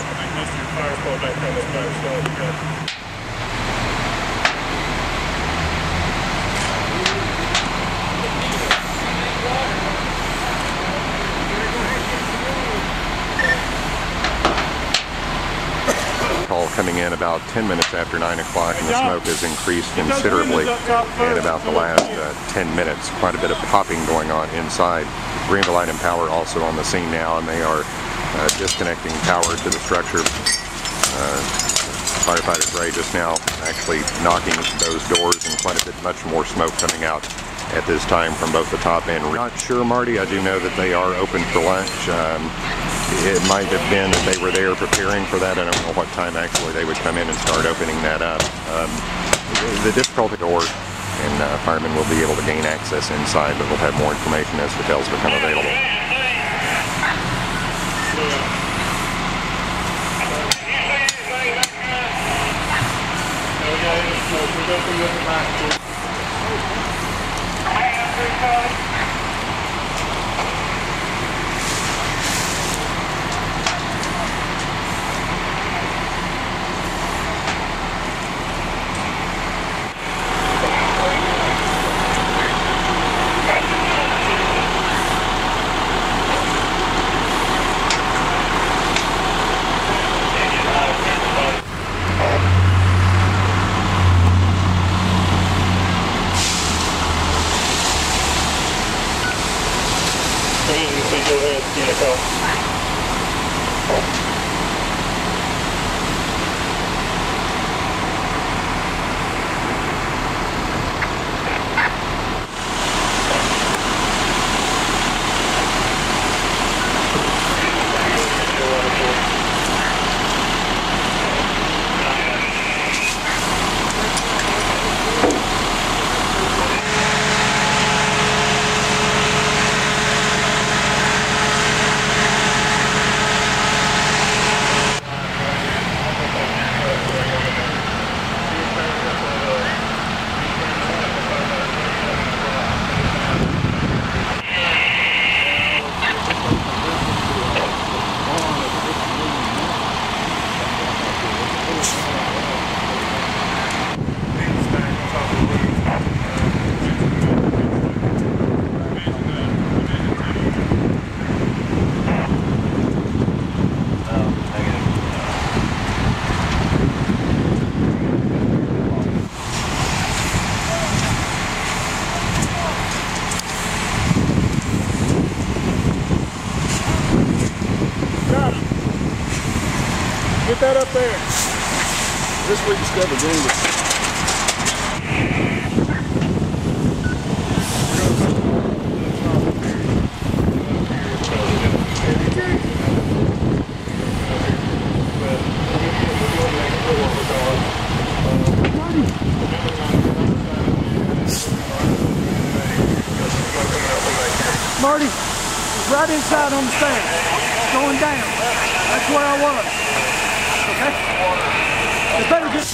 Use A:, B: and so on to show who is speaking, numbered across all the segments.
A: think most of your fire's pulled back on this boat, so you're good.
B: Call coming in about 10 minutes after 9 o'clock, and the smoke has increased considerably in about the last 10 minutes. Quite a bit of popping going on inside. Greenville Light and Power also on the scene now, and they are disconnecting power to the structure. Firefighter Gray just now actually knocking those doors, and quite a bit much more smoke coming out at this time from both the top and not sure, Marty. I do know that they are open for lunch. It might have been that they were there preparing for that. I don't know what time actually they would come in and start opening that up. The difficulty door, and firemen will be able to gain access inside, but we'll have more information as details become available.
A: Get that up there. This we discovered Greenville.
C: Marty, it's right inside on the stairs. It's going down. That's where I was. Okay? It's better get...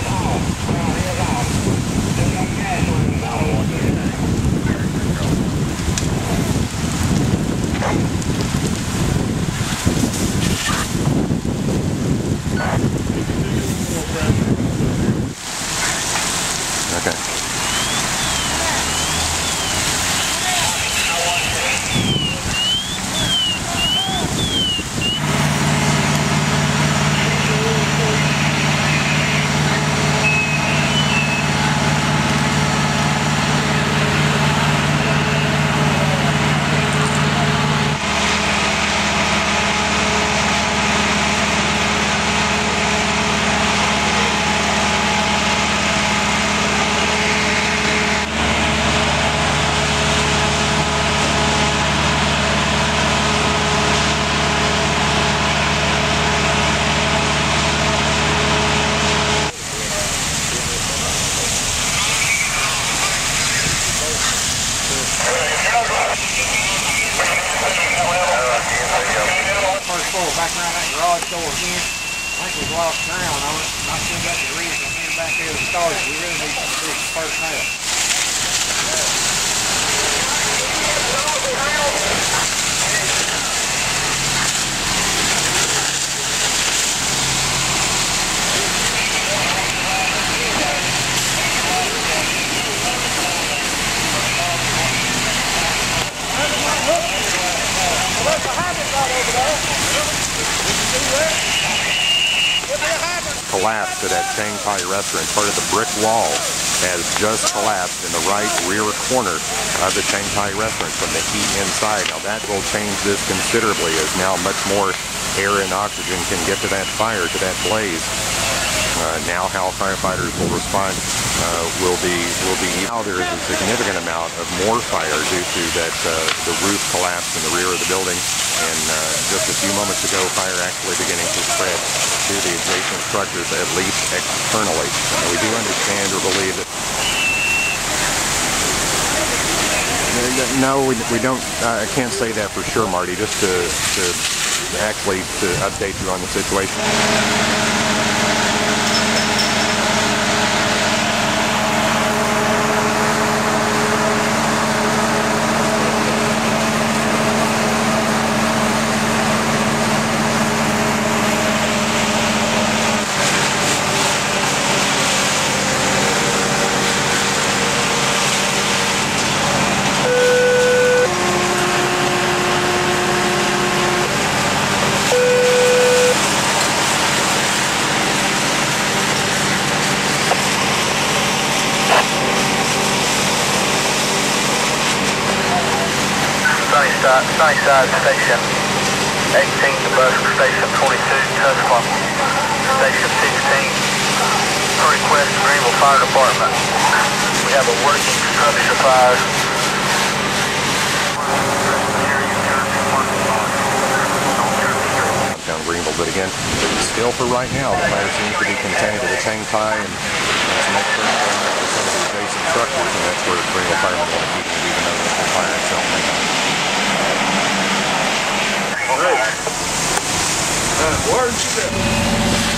B: Okay.
D: Back around that garage door again. I think we've lost ground on it. I still got the reason here back there to start it. We really need to do some personnel.
B: collapsed at that Chang Tai restaurant. Part of the brick wall has just collapsed in the right rear corner of the Chang Tai restaurant from the heat inside. Now that will change this considerably, as now much more air and oxygen can get to that fire, to that blaze. Now how firefighters will respond will be now there is a significant amount of more fire due to that the roof collapse in the rear of the building, and just a few moments ago fire actually beginning to spread to the adjacent structures, at least externally. We do understand or believe that no, we don't. I can't say that for sure, Marty. Just to update you on the situation.
E: Sunnyside Station 18 to Busk Station 22, Tuscaloosa Station 16, per request of Greenville Fire Department. We have a working structure fire.
B: Downtown Greenville, but again, still for right now, the fire seems to be contained to the Chang Tai and some extra information to some of the adjacent structures, and that's where Greenville firemen want to keep it, even though the fire itself may not.
A: Where'd you go?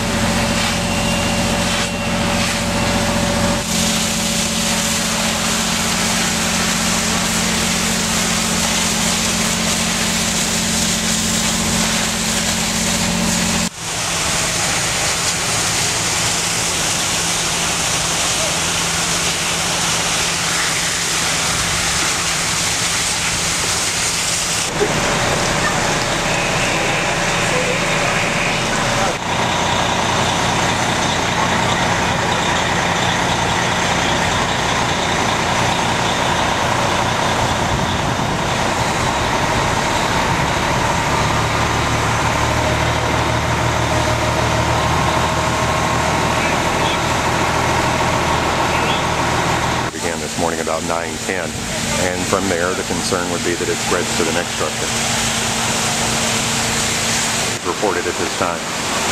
B: Morning about 9:10, and from there the concern would be that it spreads to the next structure. It's reported at this time.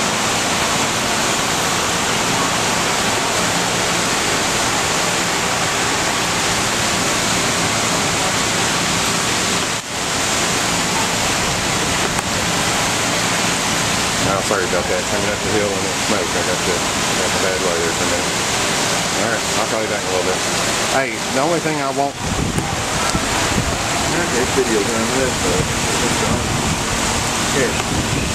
B: Oh, sorry about that. Coming up the hill and it's smoke. I got the bad way there for a minute. Alright, I'll call you back in a little bit. Hey, the only thing I won't...
A: Okay, video done with this, Here.